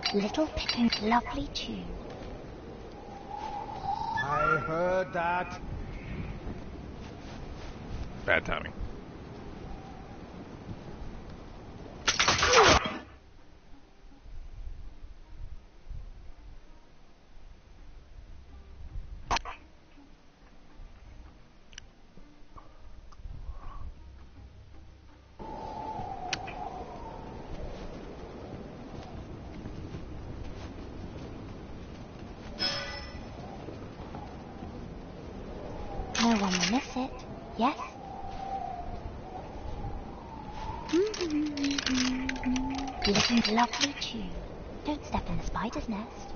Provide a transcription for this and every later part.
Little Pippin, lovely tune. I heard that. Bad timing. No one will miss it. Yes? Listen, lovely tune. Don't step in the spider's nest.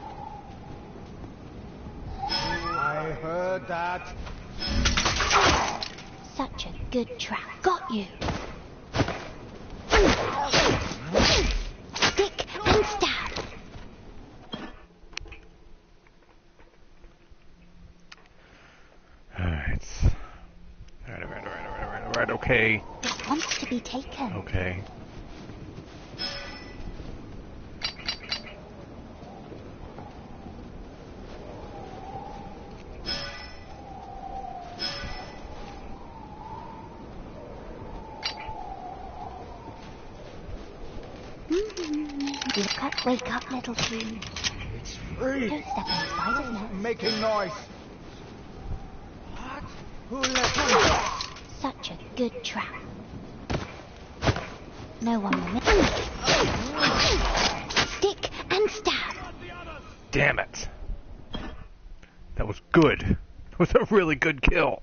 I heard that. Such a good trap. Got you. Stick and stab. Alright, okay. It wants to be taken. Okay. Wake up, little tune. It's free. Don't step in the spider's nest. Making noise. What? Who let him? Such a good trap. No one will miss it. Stick and stab. Damn it. That was good. That was a really good kill.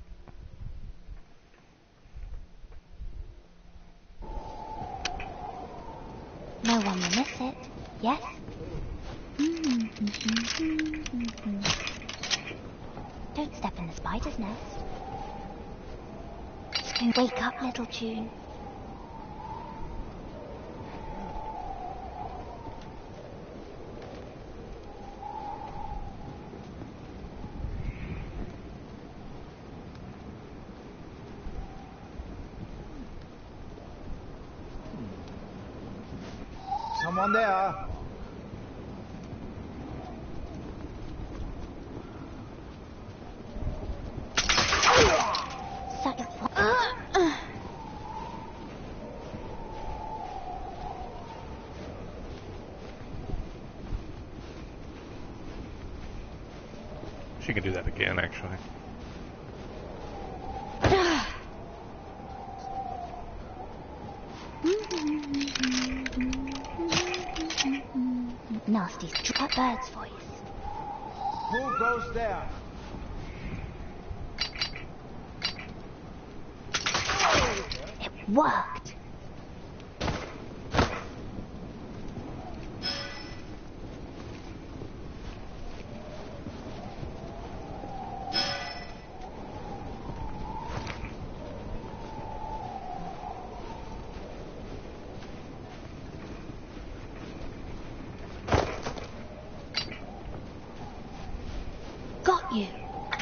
No one will miss it. Yes? Don't step in the spider's nest. Wake up, little tune. Someone there. Such a... She can do that again, actually. Nasty, that bird's voice. Who goes there? It worked. Got you.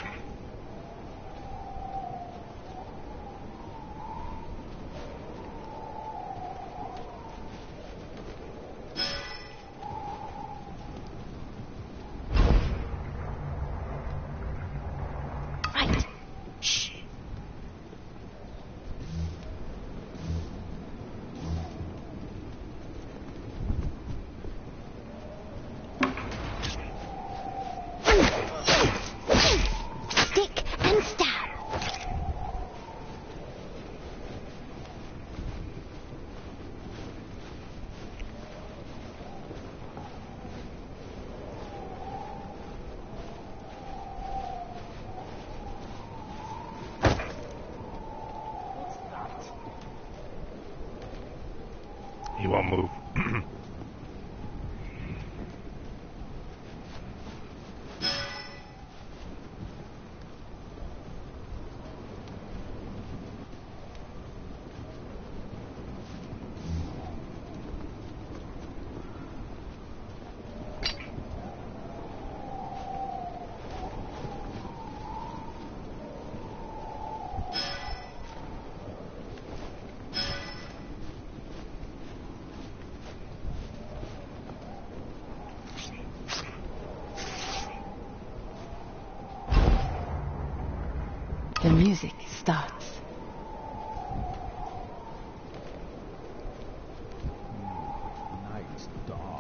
Right. Shh. Stick and stab. He won't move. music starts. Night's dark.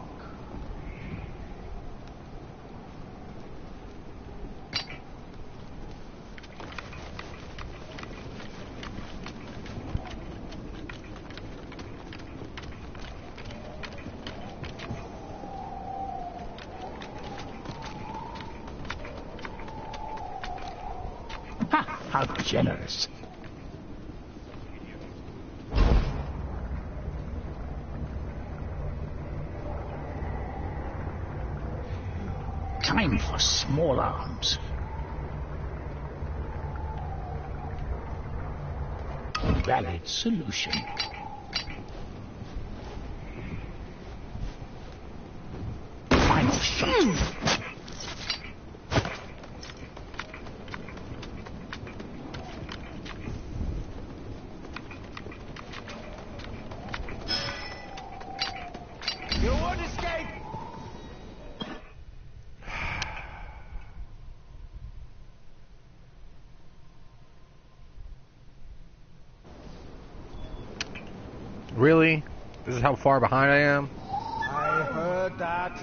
Ha! How generous. Time for small arms. Valid solution. Final shot. You won't escape! Really? This is how far behind I am? I heard that.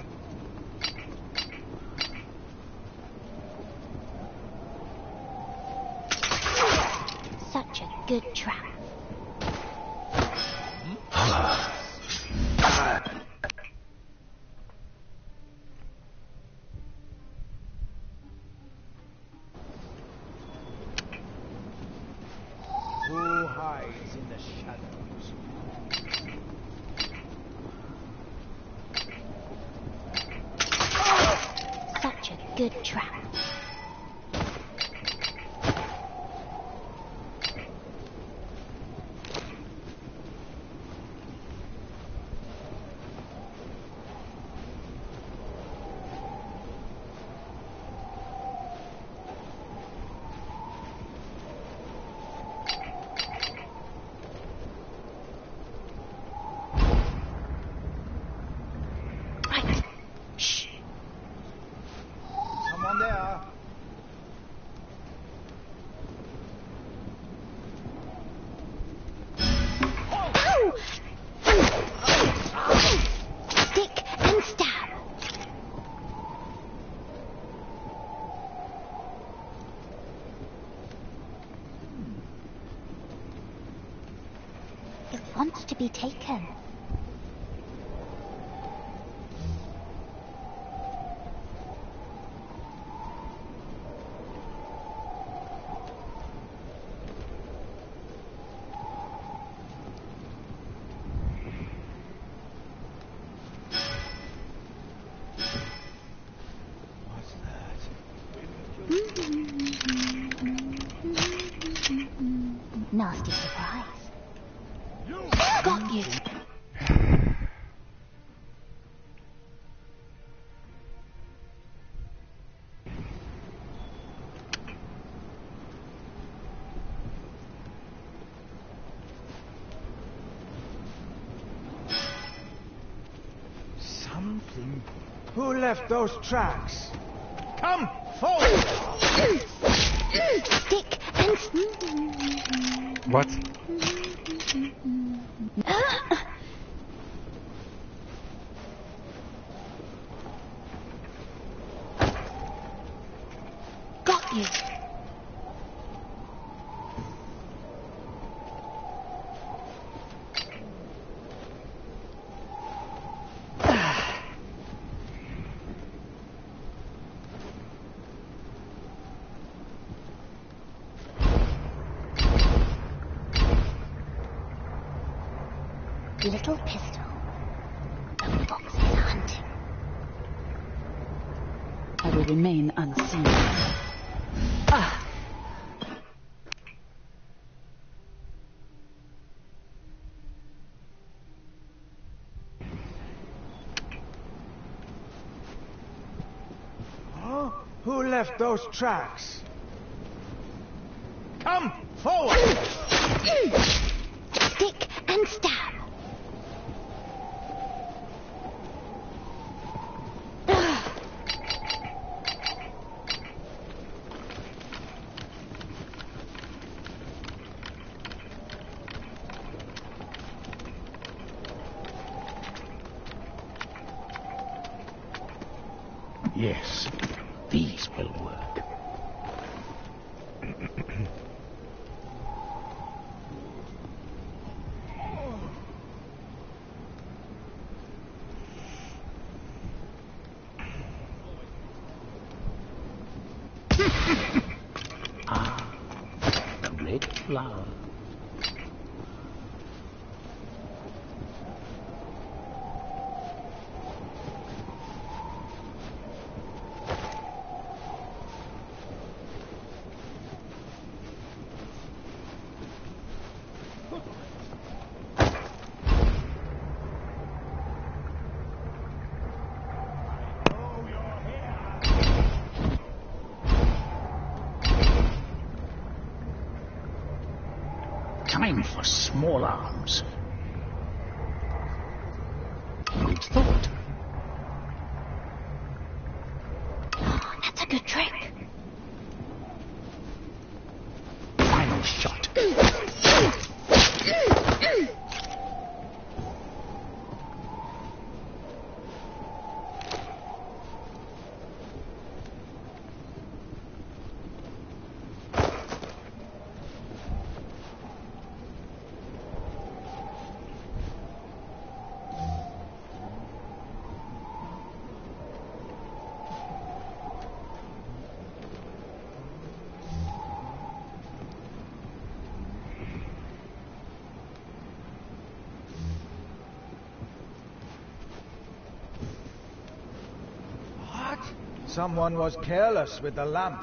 Such a good trap. Who hides in the shadows? Such a good trap. Right. Shh. Someone there? Ow! Stick and stab. It wants to be taken. What's that? Nasty surprise. Got you. Something. Who left those tracks? Come forward! Stick and What? got you. Little pistol. The fox is hunting. I will remain unseen. Ah! Huh? Who left those tracks? Come forward! Stick and stab. Yes, these will work. Ah, the red flower. Time for small arms. Good thought. That's a good trick. Final shot. What? Someone was careless with the lamp.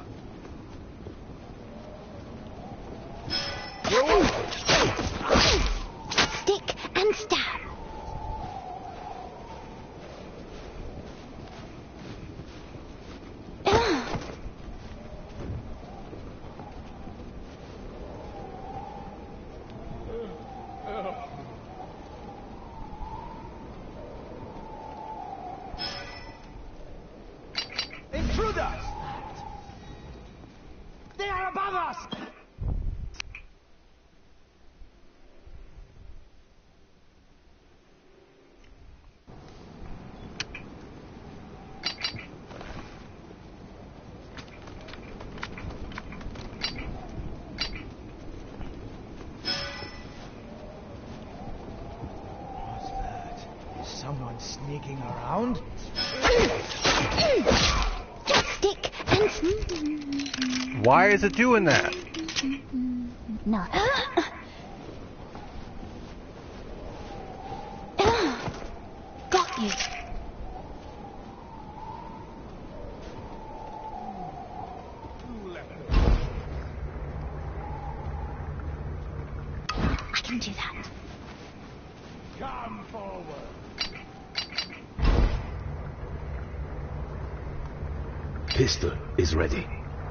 Stick and stab. Intruders! They are above us! What's that? Is someone sneaking around? Stick and Why is it doing that? no. Got you. I can do that. Come forward! Pistol is ready.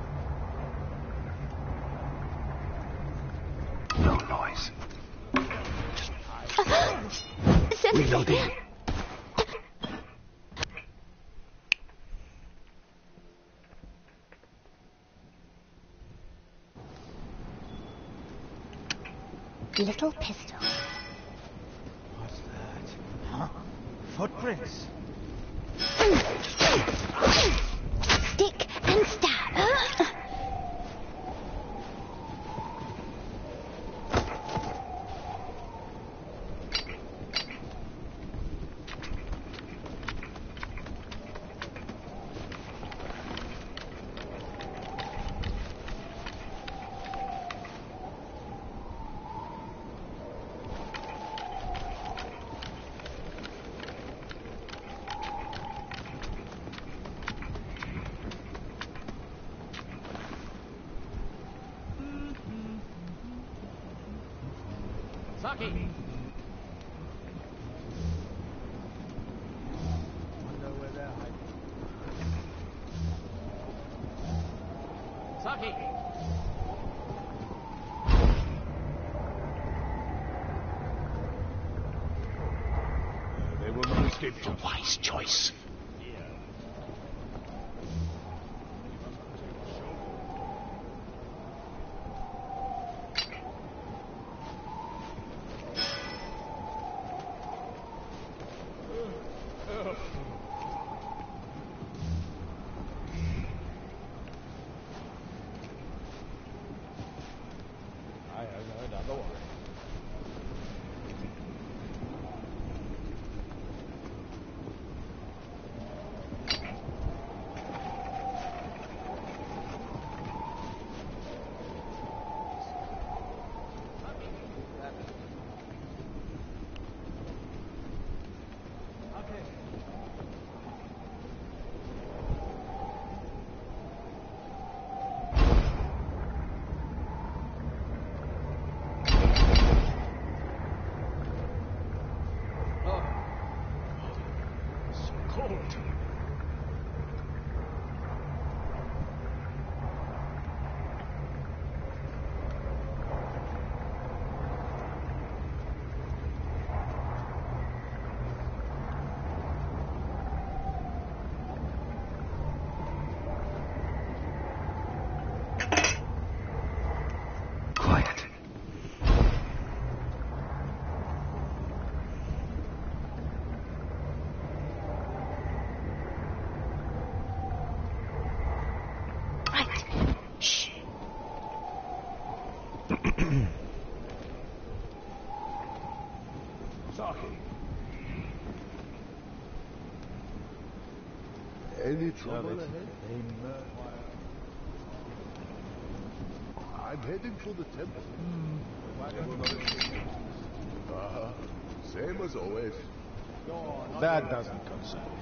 No noise. Reloading. Little pistol. What's that? Huh? Footprints? Stick and stab. Saki! Wonder where they're hiding. Saki! They will not escape The wise choice. cold. Quiet. Right. Shh. Saki. Any trouble ahead? I'm heading for the temple. Same as always. That doesn't concern me.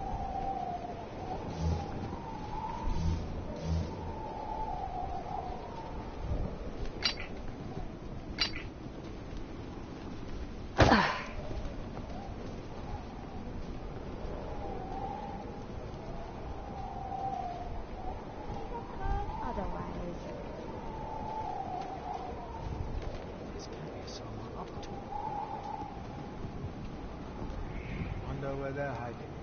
Otherwise, This can't be someone up to. Wonder where they're hiding.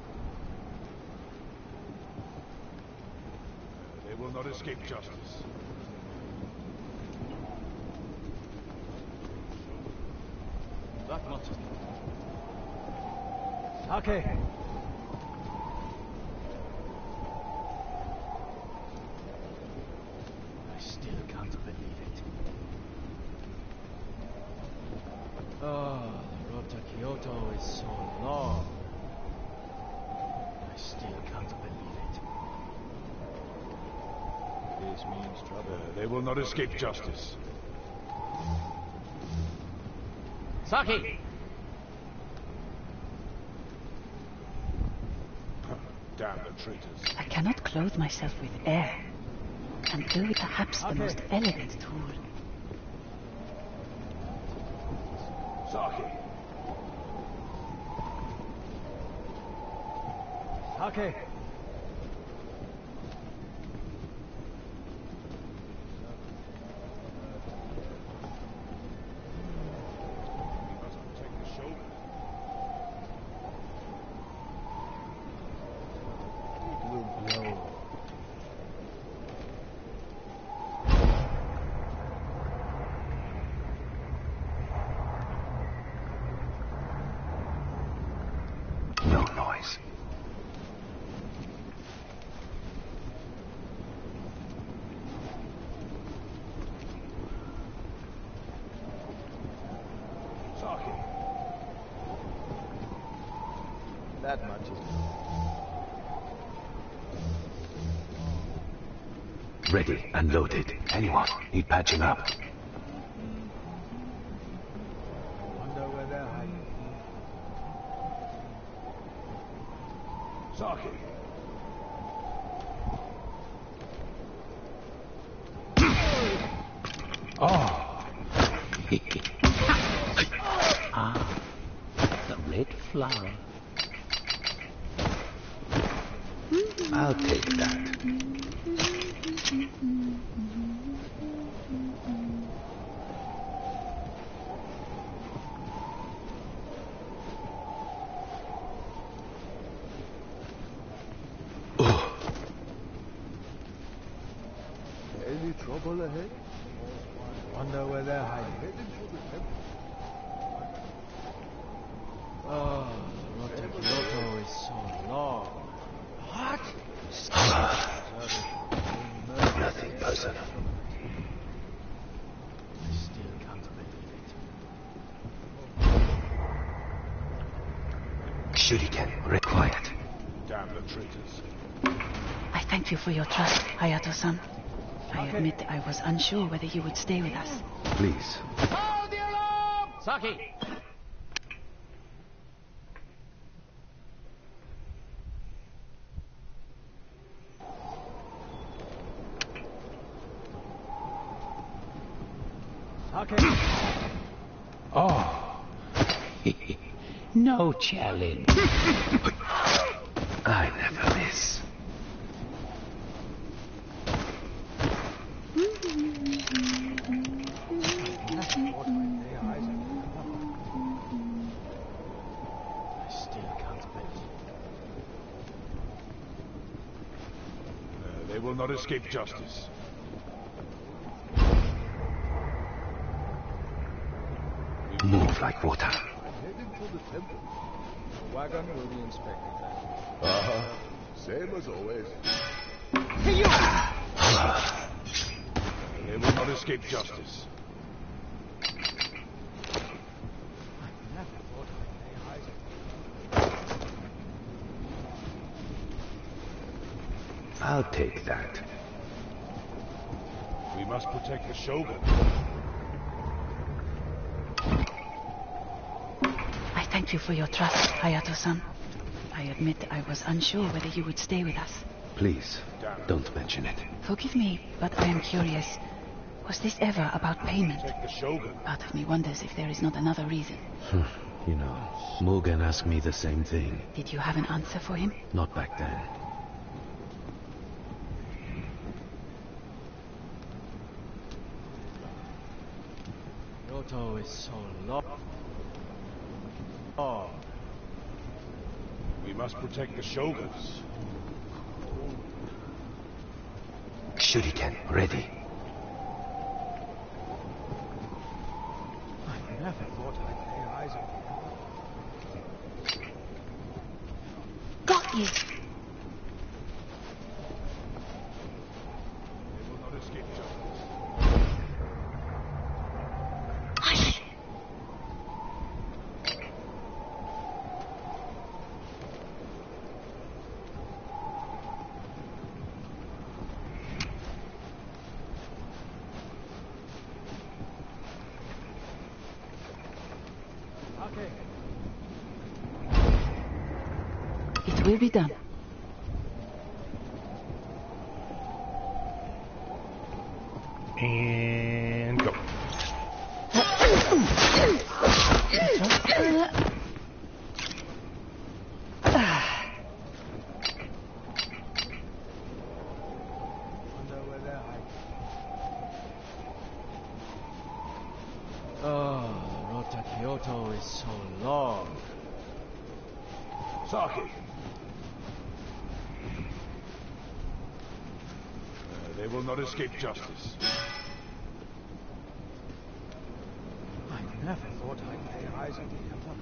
They will not escape justice. That much is Sake! I still can't believe it. Oh, the road to Kyoto is so long. I still can't believe it. This means trouble. They will not escape justice. Saki! Damn the traitors. I cannot clothe myself with air, and though perhaps the most elegant tool. Saki! Saki! No noise. Saki! That much is... Ready and loaded. Anyone need patching up? Wonder where they're hiding. Saki! Oh. Ah, the red flower. I'll take that. Any trouble ahead? Wonder where they're hiding. Heading for the temple. Oh, the road to Kyoto is so long. What? Nothing personal. I still can't believe it. Shuriken, quiet. Damn the traitors. I thank you for your trust, Hayato-san. I admit I was unsure whether you would stay with us. Please. Sound the alarm! Saki! Saki! Oh. No challenge. They will not escape justice. Move like water. I'm heading for the temple. Wagon will be inspected then. Uh-huh. Same as always. They will not escape justice. I'll take that. We must protect the Shogun. I thank you for your trust, Hayato-san. I admit I was unsure whether you would stay with us. Please, don't mention it. Forgive me, but I am curious. Was this ever about payment? Protect the Shogun. Part of me wonders if there is not another reason. You know, Mugen asked me the same thing. Did you have an answer for him? Not back then. Kyoto is so long. Oh, We must protect the Shoguns. Shuriken, ready. I never thought I'd lay eyes on Got you. They will not escape justice. Hush. Okay. It will be done. And go. Wonder where they're hiding. Oh, the road to Kyoto is so long. Saki! They will not escape justice. I never thought I'd lay eyes on the Emperor.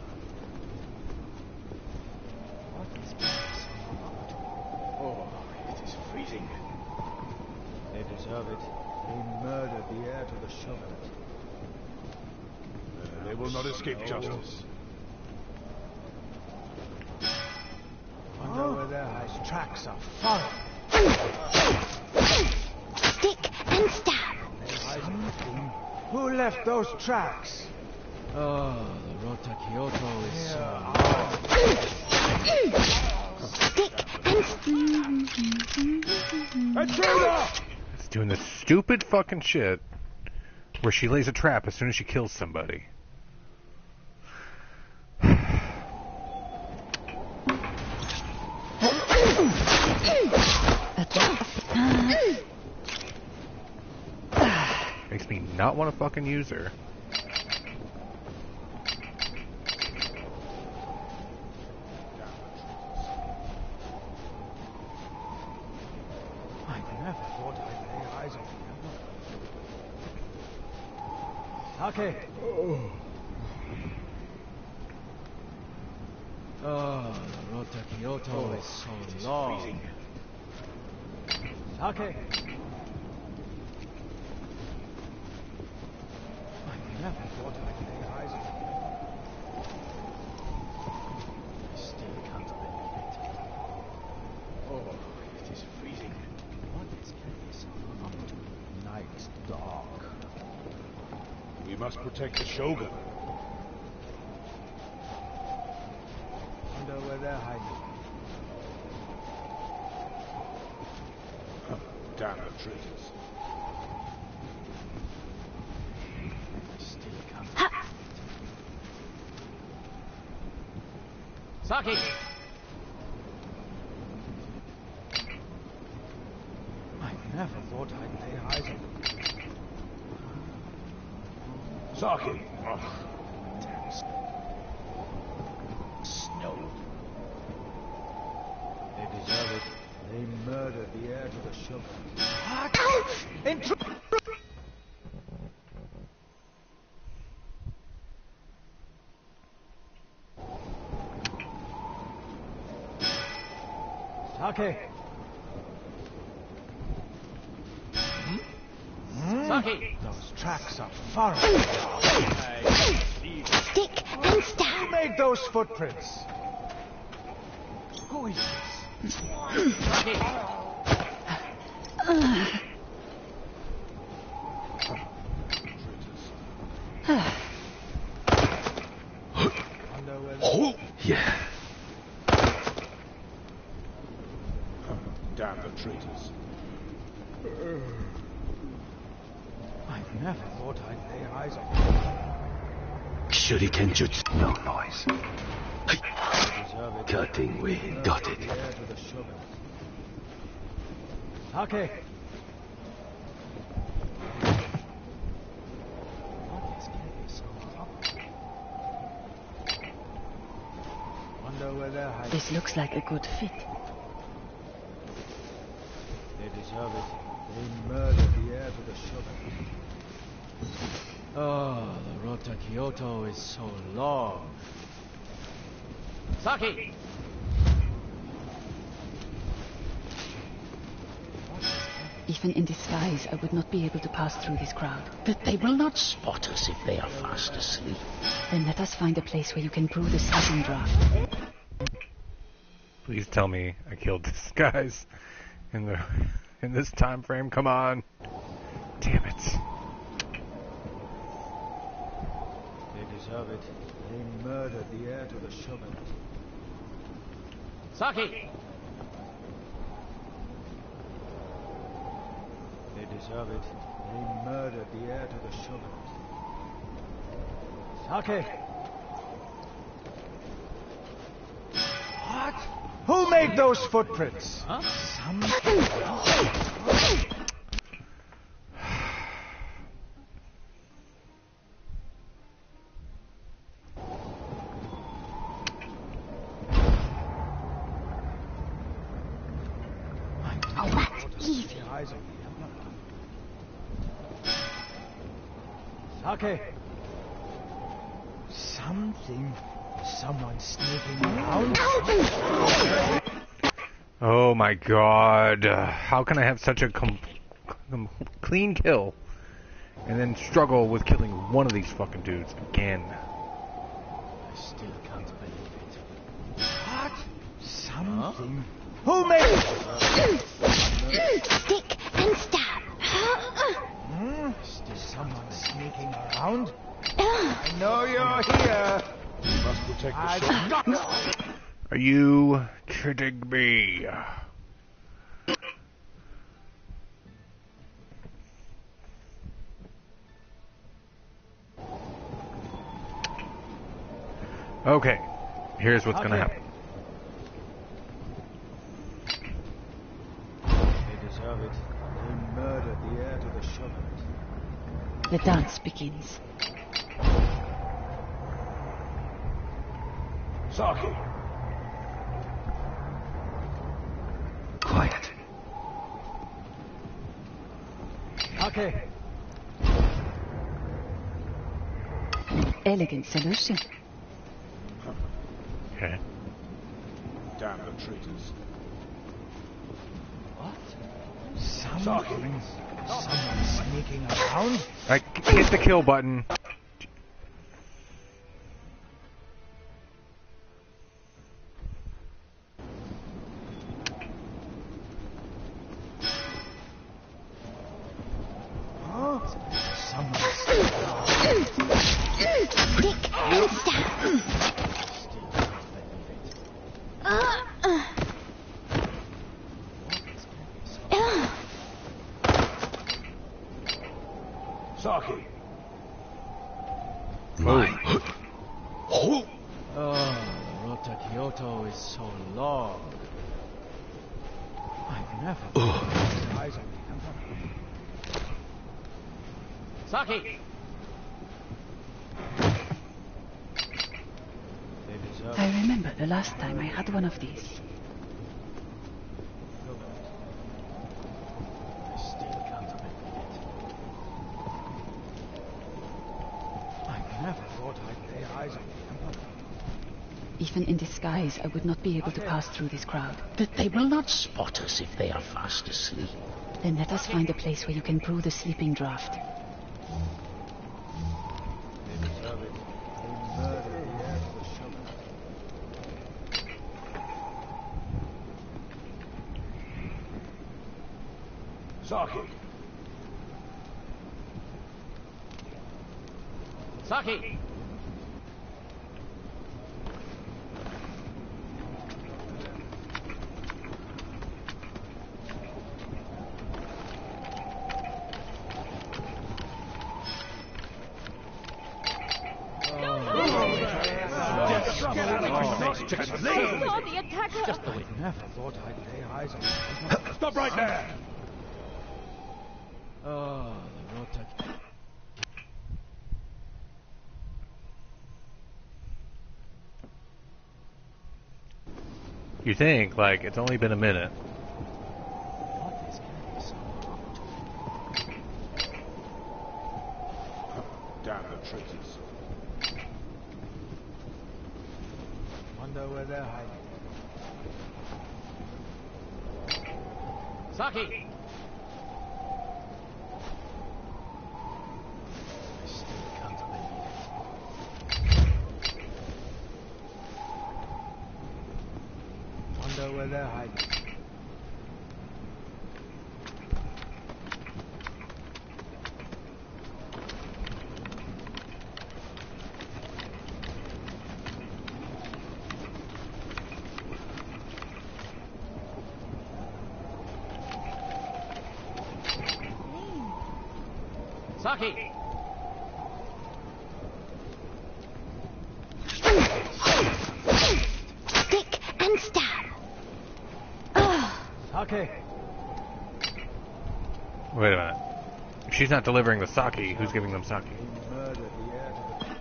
What is Paris up to? Oh, it is freezing. They deserve it. They murdered the heir to the shogunate. They will not escape justice. Wonder where their hiding. Tracks are foreign. Stick and stab. Who left those tracks? Oh, the road to Kyoto is so long. Stick and It's doing this stupid fucking shit where she lays a trap as soon as she kills somebody. Makes me not want to fucking use her. I never thought I'd lay eyes on the Emperor. Okay. Oh, the road to Kyoto is so long. Okay. I never thought I'd lay eyes on the Emperor. I still can't believe it. Oh, it is freezing. What is Paris up to? Night's dark. We must protect the Shogun. Wonder where they're hiding. Damn the traitors. I still can't. Ha! Saki! I never thought I'd lay eyes on them. Saki! Oh, Damn snow. They deserve it. They murdered the heir to the shogun. Sake! Saki! Those tracks are far away. Stick and stab. Who made those footprints? Who is this? Saki! Yeah. Damn the traitors. I've never thought I'd lay eyes on Shuriken jutsu. No noise. you. Deserve it. Cutting way. Got it. The heir to the shogun. Sake! What is getting so hot? Wonder where they're hiding. This looks like a good fit. They deserve it. They murdered the heir to the shogun. Oh, the road to Kyoto is so long. Saki! Even in disguise, I would not be able to pass through this crowd. But they will not spot us if they are fast asleep. Then let us find a place where you can brew the sleeping draft. Please tell me I killed these guys in this time frame. Come on. Damn it. They deserve it. They murdered the heir to the shogun. Saki! They deserve it. They murdered the heir to the shogun. Sake! What? Who made those footprints? Huh? Oh, that's easy. Your eyes on me. Sake! Someone sneaking around? Oh my god. How can I have such a clean kill and then struggle with killing one of these fucking dudes again? I still can't believe it. What? Something? Who made it? Stick and stab. Is someone sneaking around? I know you're here. We must protect the shogun. Are you kidding me? Okay, here's what's gonna happen. They deserve it. They murdered the heir to the shogun. The dance begins. Saki! Quiet. Sake! Elegant solution. Okay. Damn the traitors. What? Someone sneaking around? Hit the kill button. Saki! Mine. Oh, the road to Kyoto is so long. I've never eyes on me. Saki! They deserve I remember the last time I had one of these. Even in disguise, I would not be able to pass through this crowd. But they will not spot us if they are fast asleep. Then let us find a place where you can brew the sleeping draught. They deserve it. They murder the air for sugar. Saki! Saki! Just the way. Never thought I'd lay eyes on you. Stop right there! Oh, the Rotak. You think, like, it's only been a minute. What is Candy so up to? Damn the traitors. Wonder where they're hiding. Saki! I still can't believe it. Wonder where they're hiding. Saki! Stick and stab. Okay. Wait a minute. If she's not delivering the sake, who's giving them sake? They murder the air for the...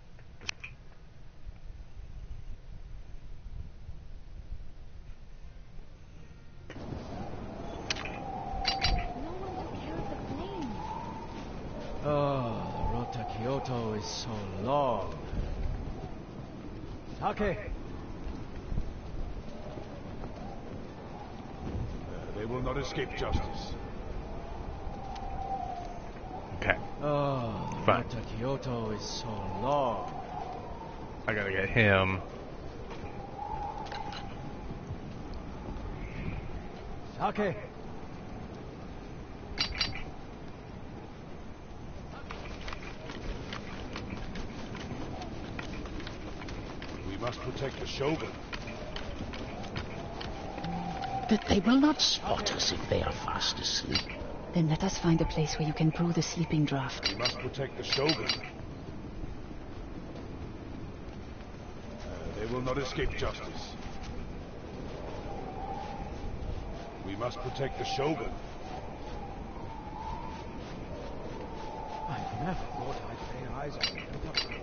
Oh, the road to Kyoto is so long. Sake! They will not escape justice. Okay. Oh, the Fine. road to Kyoto is so long. I gotta get him. Sake! We must protect the Shogun. But they will not spot us if they are fast asleep. Then let us find a place where you can brew the sleeping draught. We must protect the Shogun. They will not escape justice. We must protect the Shogun. I never thought I'd lay eyes on you.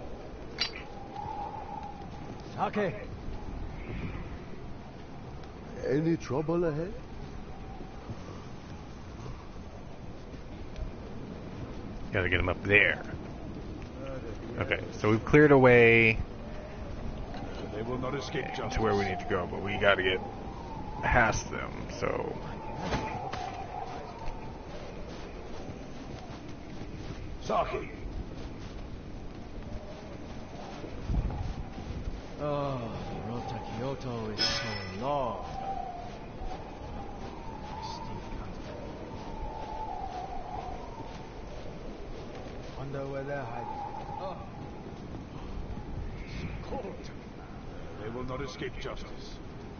Sake! Any trouble ahead? Gotta get him up there. Okay, so we've cleared away They will not escape justice. to where we need to go, but we gotta get past them, so... Saki! Oh, the road to Kyoto is so long. I still can't believe it. Wonder where they're hiding. Oh, it's cold. They will not escape justice.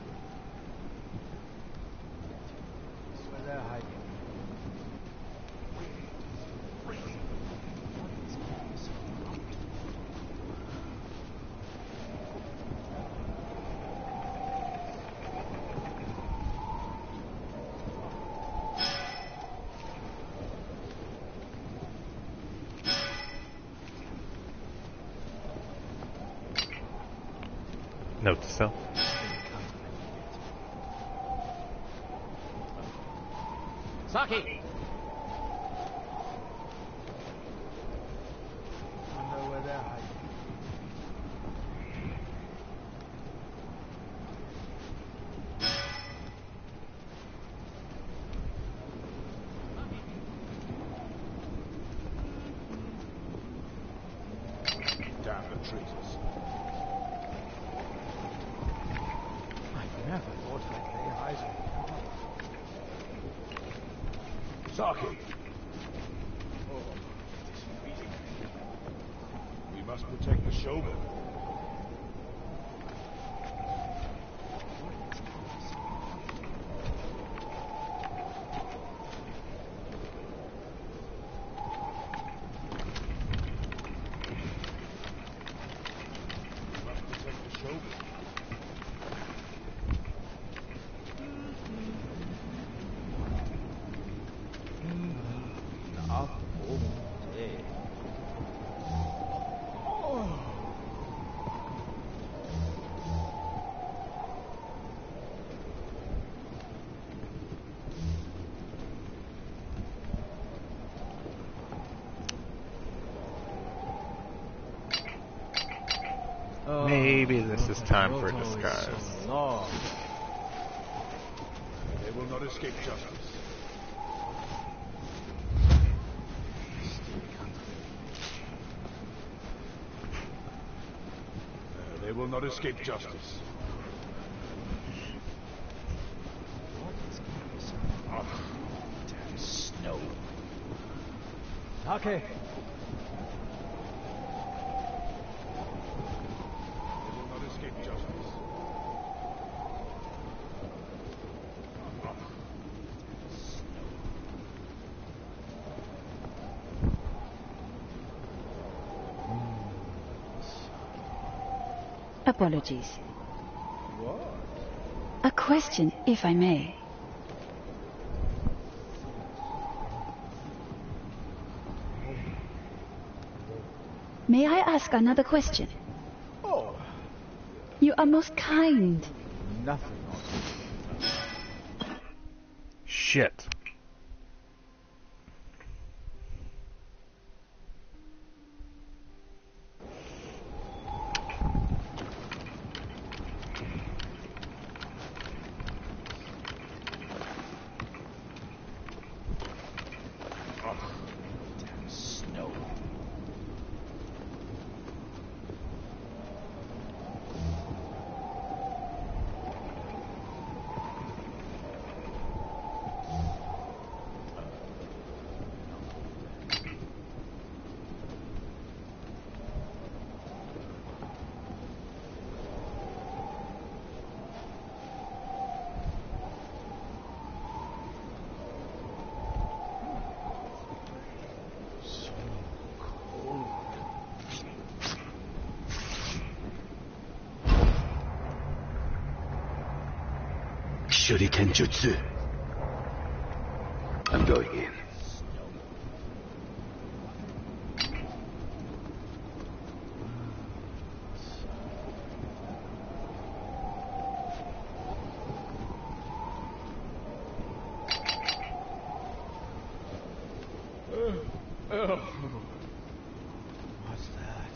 Where they're hiding. Note to self. Saki! Wonder where they're hiding. traitors. I never thought I'd lay eyes on you. Saki! Oh, it is freezing. We must protect the Shogun. Maybe this is time for a disguise. They will not escape justice. They will not escape justice. Oh, damn snow. Sake! Apologies. A question, if I may. May I ask another question? Oh, You are most kind. nothing. Shit. Shuriken Jutsu. I'm going in. What's that?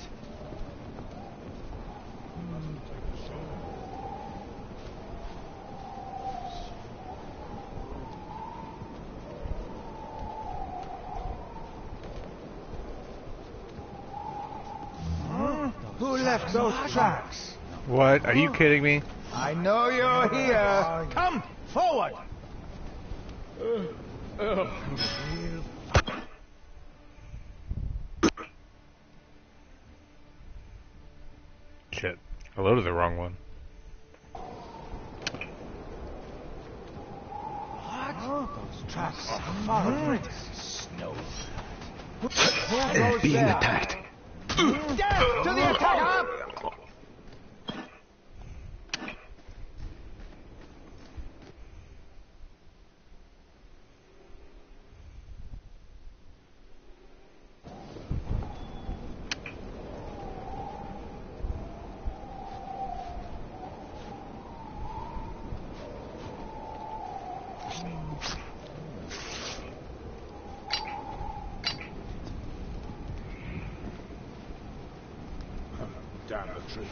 Who left those tracks? What? Are you kidding me? I know you're here. Come forward. Shit. I loaded the wrong one. What? Those tracks are far away. Snow. Being attacked. Death to the attacker! Damn the traitors.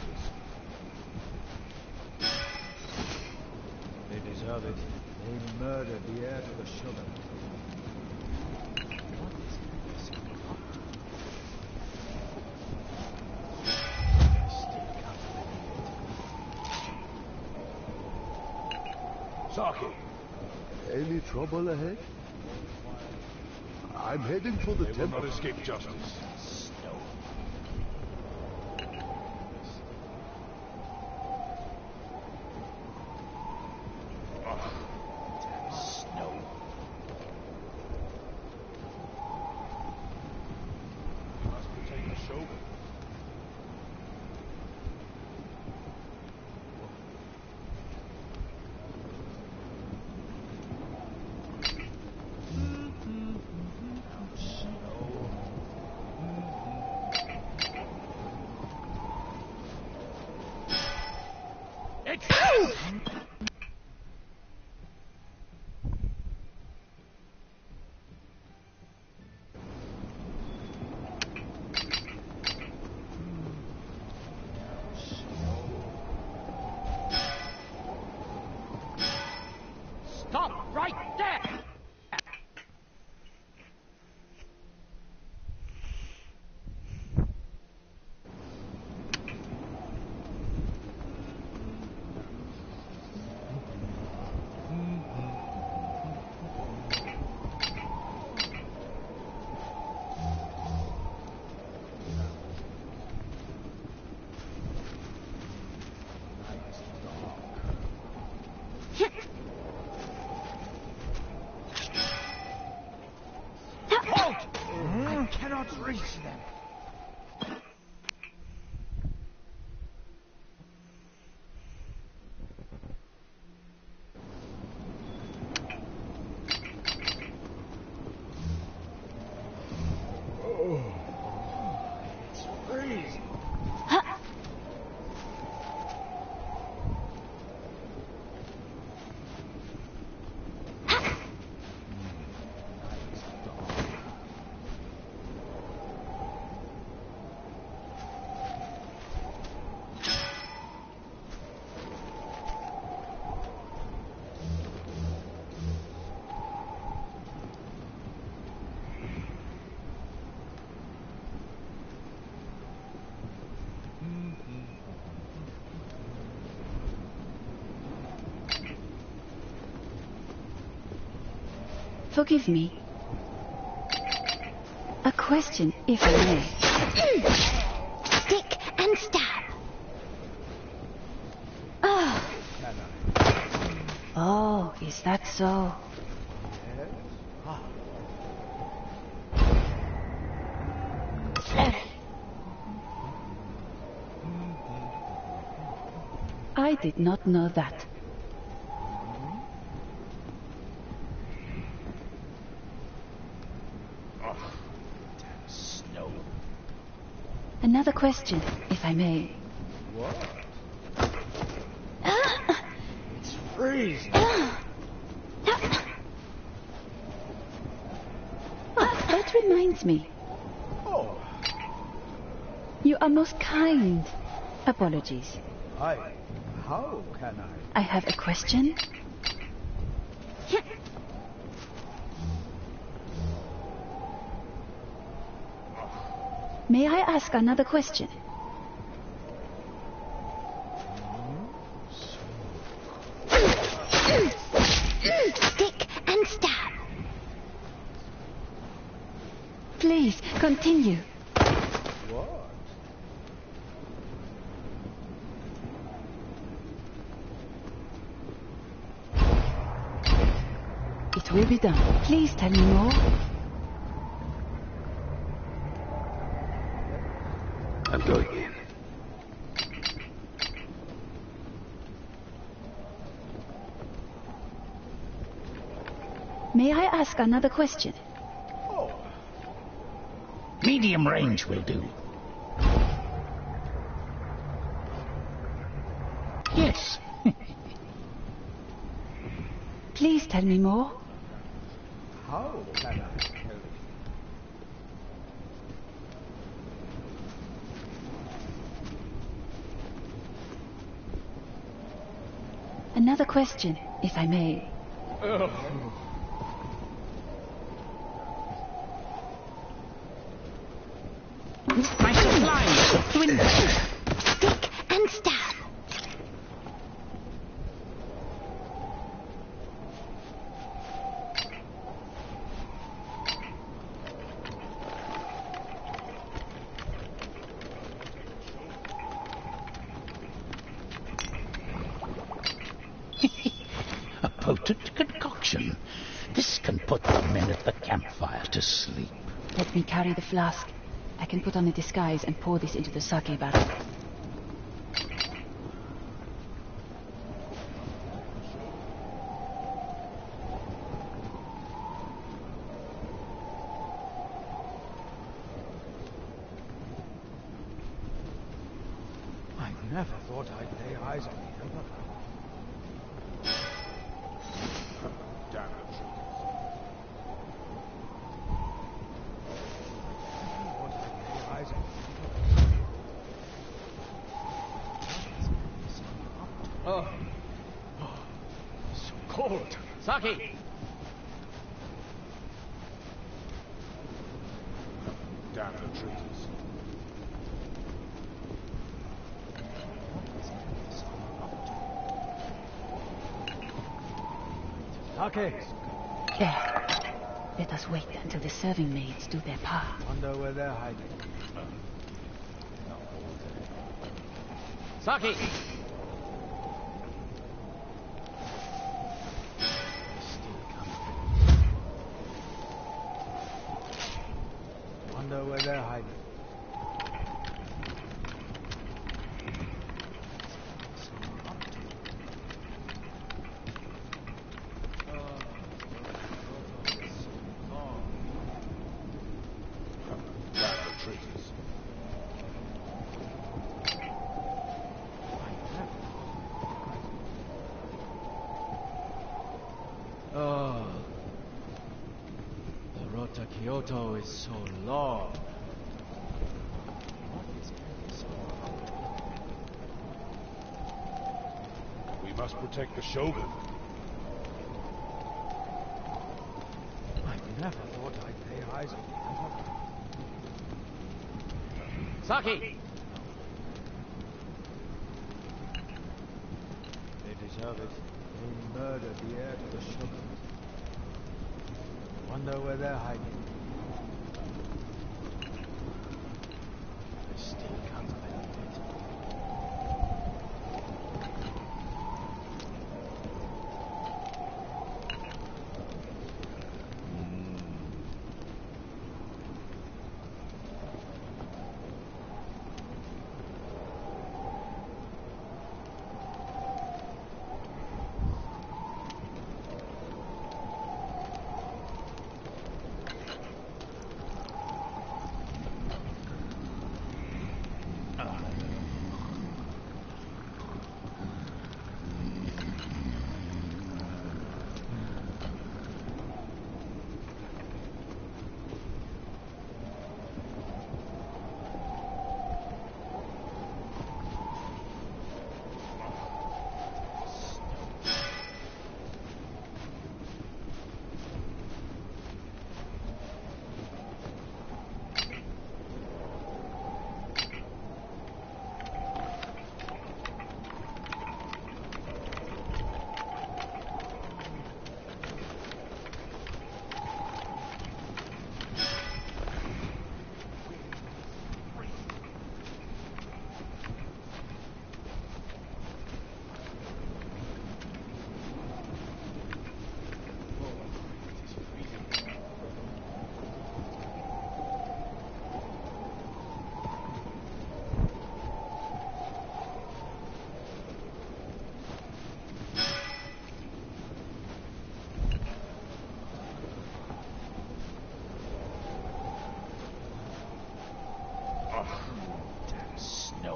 They deserve it. They murdered the heir to the Shogun. Saki, Any trouble ahead? I'm heading for the they will temple. not escape justice. Snow. We must protect the Shogun. Stop right there! I cannot reach them. It's freezing. Forgive me. A question, if I may. Stick and stab. Ah. Oh, is that so? I did not know that. Snow. Another question, if I may. It's freezing. That reminds me. Oh, You are most kind. Apologies. how can I have a question. May I ask another question? Stick and stab. Please, continue. What? It will be done. Please tell me more. I'm going in. May I ask another question? Medium range will do. Yes. Please tell me more. How can I help you? Another question, if I may. My supplies are dwindling. Stick and stab. potent concoction. This can put the men at the campfire to sleep. Let me carry the flask. I can put on a disguise and pour this into the sake barrel. I never thought I'd lay eyes on the Emperor. Damn the truth. Oh, so cold. Saki! Damn the traitors. Sake. There. Let us wait until the serving maids do their part. Wonder where they're hiding. Saki! Wonder where they're hiding. Damn the traitors. Oh, the road to Kyoto is so long. We must protect the Shogun. I never thought I'd lay eyes on the Emperor. Saki! They deserve it. They murdered the heir to the Shogun. Wonder where they're hiding. I still can't believe it. Damn snow.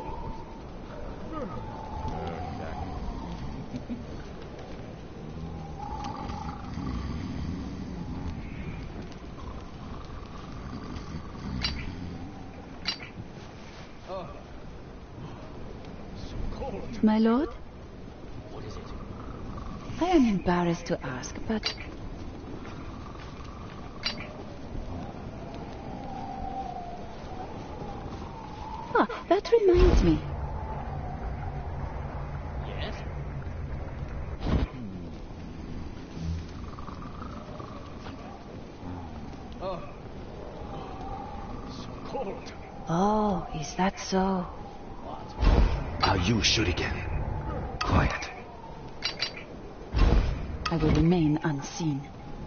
Oh, so cold. My lord? What is it? I am embarrassed to ask, but... Ah, that reminds me. Yes? Oh, so cold. Oh, is that so? Are you shuriken? Quiet. I will remain unseen.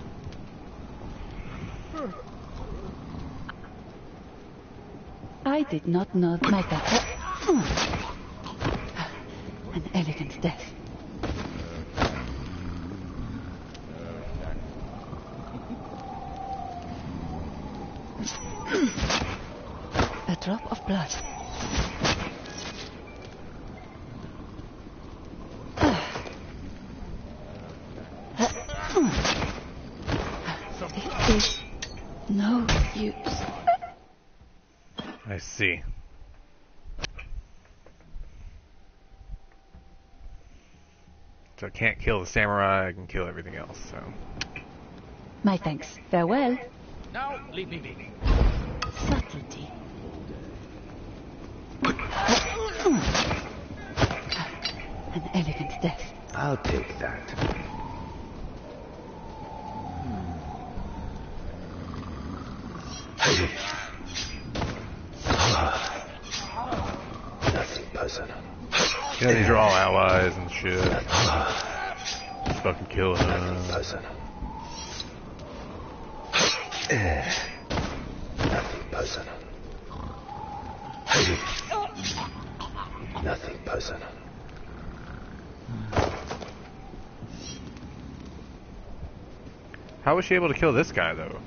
I did not know my death. An elegant death. A drop of blood. It is no use. I see. So I can't kill the samurai, I can kill everything else, so... My thanks. Farewell. Now, leave me be. Subtlety. An elegant death. I'll take that. Nothing personal. You know, these are all allies and shit. Just fucking kill him. Nothing personal. Nothing personal. Nothing personal. How was she able to kill this guy, though?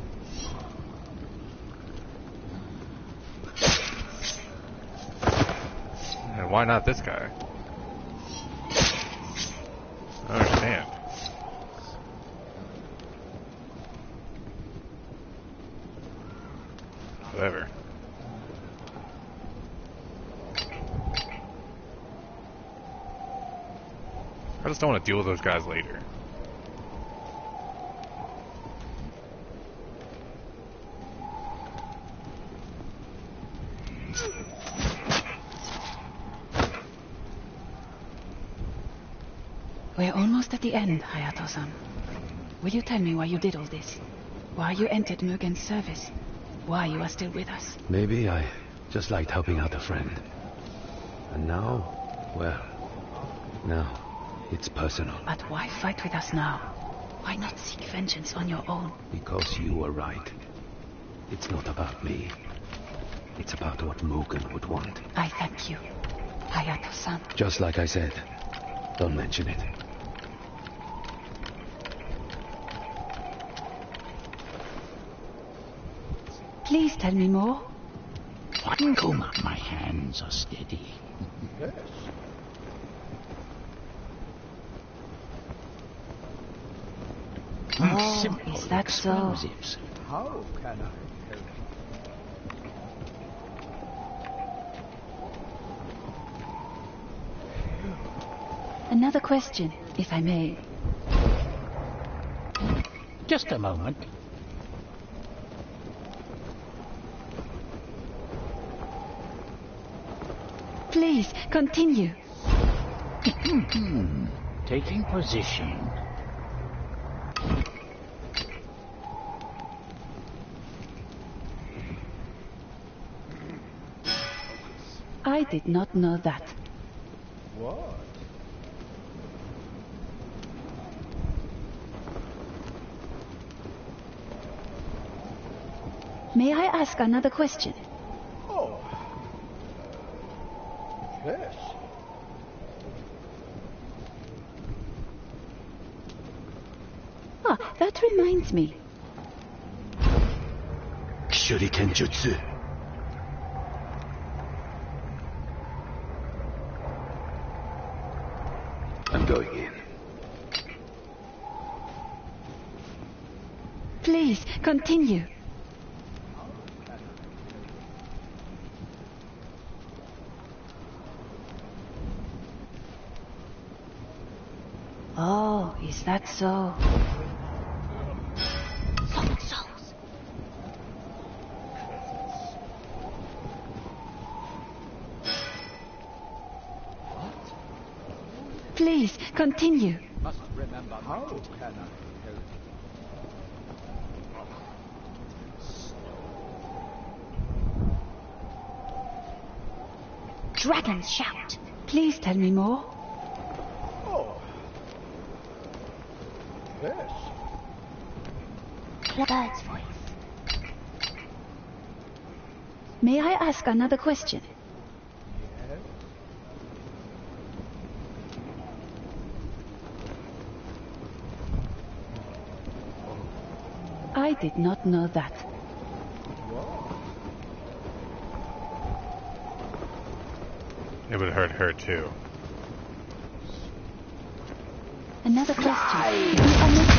And why not this guy? I don't understand. Whatever. I just don't want to deal with those guys later. We're almost at the end, Hayato-san. Will you tell me why you did all this? Why you entered Mugen's service? Why you are still with us? Maybe I just liked helping out a friend. And now, well, now it's personal. But why fight with us now? Why not seek vengeance on your own? Because you were right. It's not about me. It's about what Mugen would want. I thank you, Hayato-san. Just like I said, don't mention it. Please tell me more. Kuma, my hands are steady. Yes. Oh, Simple is that so? explosives. How can I help Another question, if I may. Just a moment. Please, continue. Taking position. I did not know that. what? May I ask another question? Oh. Yes. Ah, that reminds me. Shuriken Jutsu. I'm going in. Please, continue. Oh, is that so? Souls. Please, continue. Must remember How can I help? Dragon's shout. Please tell me more. Oh. Yes. The bird's voice. May I ask another question? Yes. I did not know that. What? It would hurt her too. Another question. You are not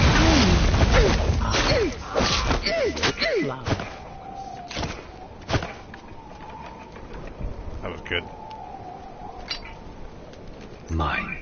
Flower. That was good. Mine.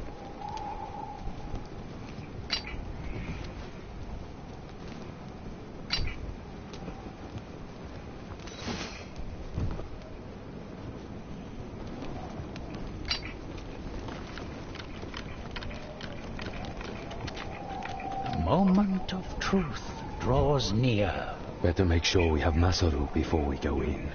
The moment of truth draws near. Better make sure we have Masaru before we go in.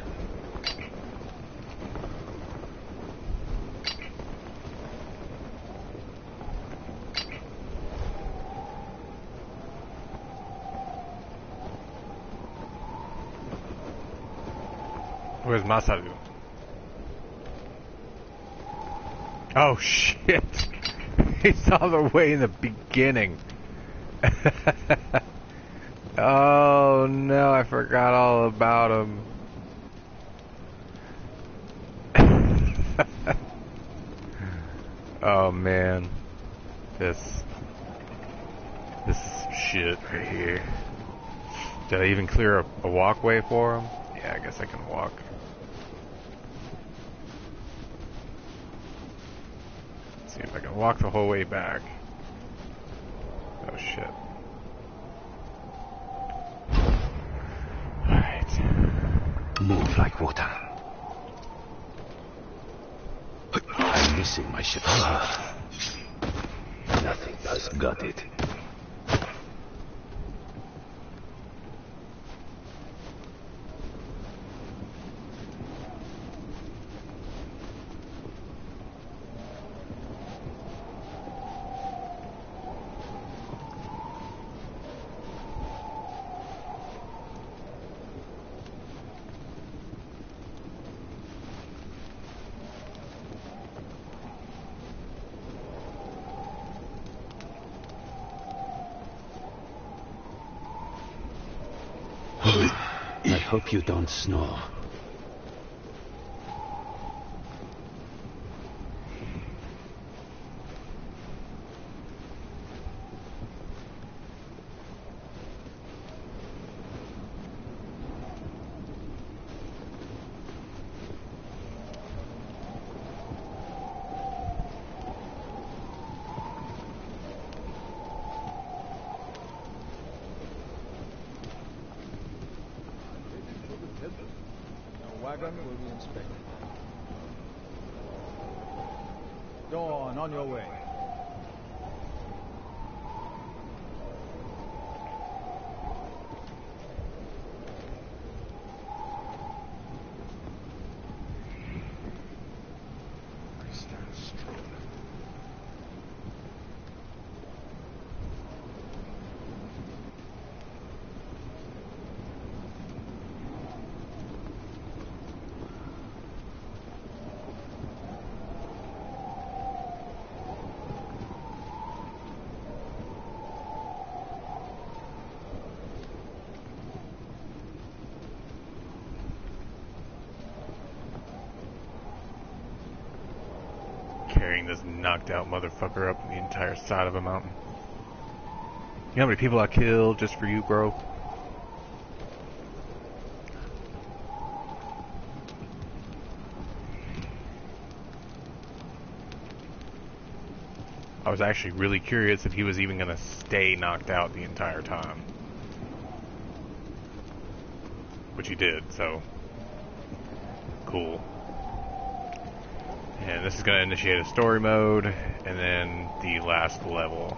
Where's Masaru? Oh shit! He's all the way in the beginning. Oh no, I forgot all about him. Oh man. This is shit right here. Did I even clear a walkway for him? Yeah, I guess I can walk. Let's see if I can walk the whole way back. Oh shit. Alright. Move like water. I'm missing my ship. Nothing has got it. I hope you don't snore. The wagon will be inspected. Go on your way. Carrying this knocked out motherfucker up the entire side of a mountain. You know how many people I killed just for you, bro? I was actually really curious if he was even gonna stay knocked out the entire time. Which he did, so cool. And this is going to initiate a story mode, and then the last level.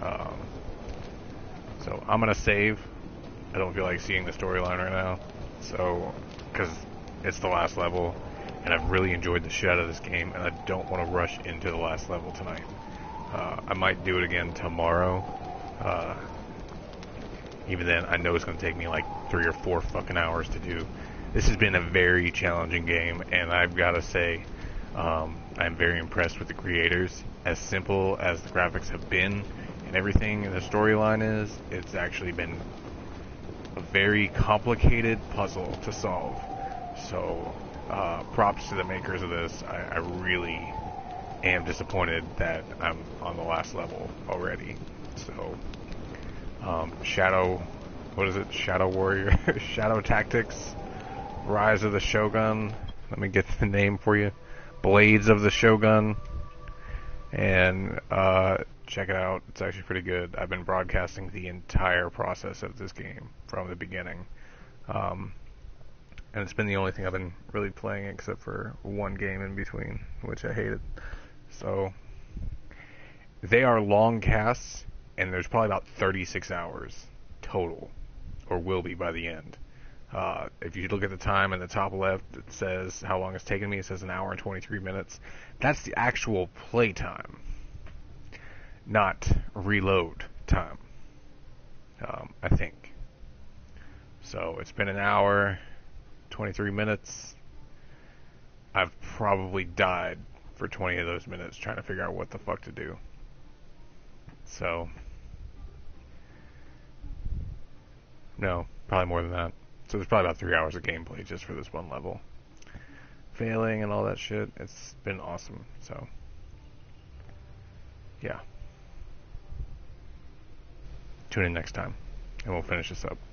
So I'm going to save. I don't feel like seeing the storyline right now, so because it's the last level, and I've really enjoyed the shit out of this game, and I don't want to rush into the last level tonight. I might do it again tomorrow, Even then, I know it's going to take me like 3 or 4 fucking hours to do. This has been a very challenging game, and I've got to say, I'm very impressed with the creators. As simple as the graphics have been and everything, and the storyline is, it's actually been a very complicated puzzle to solve. So, props to the makers of this. I really am disappointed that I'm on the last level already. So, what is it? Shadow Warrior, Shadow Tactics, Rise of the Shogun. Let me get the name for you. Blades of the Shogun. And, check it out. It's actually pretty good. I've been broadcasting the entire process of this game from the beginning. And it's been the only thing I've been really playing except for one game in between, which I hated. So, they are long casts, and there's probably about 36 hours total, or will be by the end. If you look at the time in the top left, it says how long it's taken me. It says 1 hour and 23 minutes. That's the actual play time, not reload time, I think. So it's been 1 hour, 23 minutes. I've probably died for 20 of those minutes trying to figure out what the fuck to do. So, no, probably more than that. So there's probably about 3 hours of gameplay just for this one level. Failing and all that shit. It's been awesome. So, yeah. Tune in next time, and we'll finish this up.